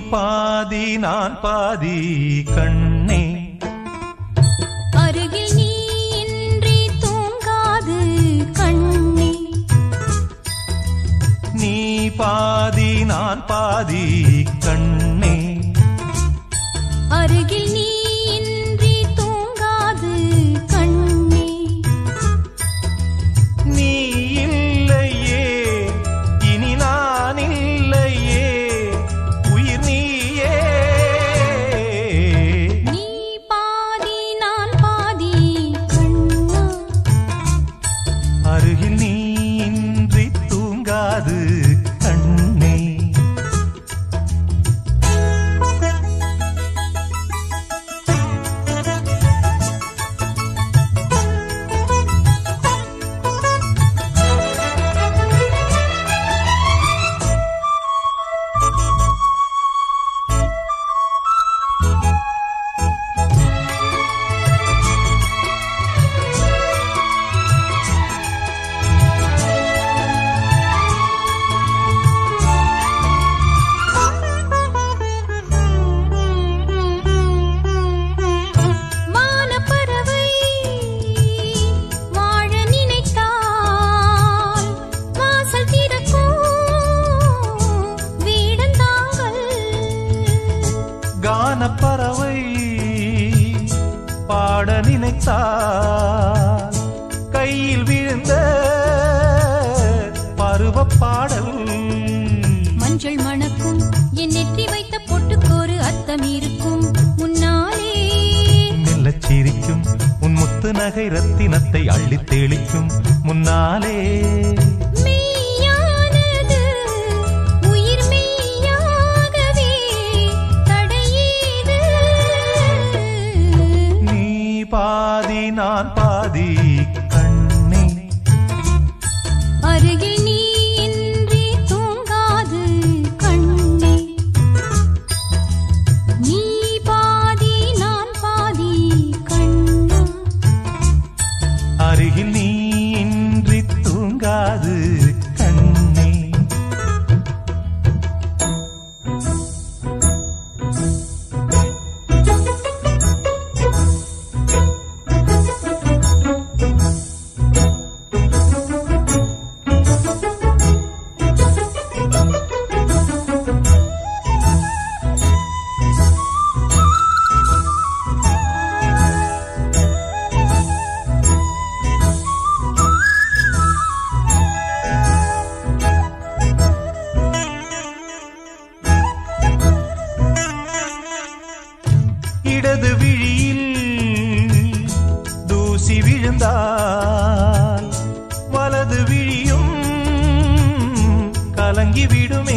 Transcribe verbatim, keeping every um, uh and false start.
பாதி நான் பாதி கண்ணே அருகில் நீ இன்றி தூங்காது கண்ணே நீ பாதி நான் பாதி கண்ணே அருகில் நீ இன்றி தூங்காது கண்ணே நீ இல்லையே இனி நான் இல்லையே உயிர் நீயே நீ பாதி நான் பாதி கண்ணா அருகில் நீ இன்றி தூங்காது கண்ணே பறவை பாட நினைத்தால் கையில் விழுந்த பருவ பாடல் மஞ்சள் மணக்கும் என் நெற்றி வைத்த பொட்டுக்கோரு அர்த்தம் இருக்கும் முன்னாலே மெல்லச் சிரிக்கும் உன் முத்து நகை ரத்தினத்தை அள்ளித் தெளிக்கும் முன்னாலே பாதி நான் பாதி கண்ணே அருகில் நீ இன்றி தூங்காது கண்ணே நீ பாதி நான் பாதி கண்ணா அருகில் நீ இன்றி தூங்காது கண்ணே இடது விழியில் தூசி விழுந்தால் வலது விழியும் கலங்கி விடுமே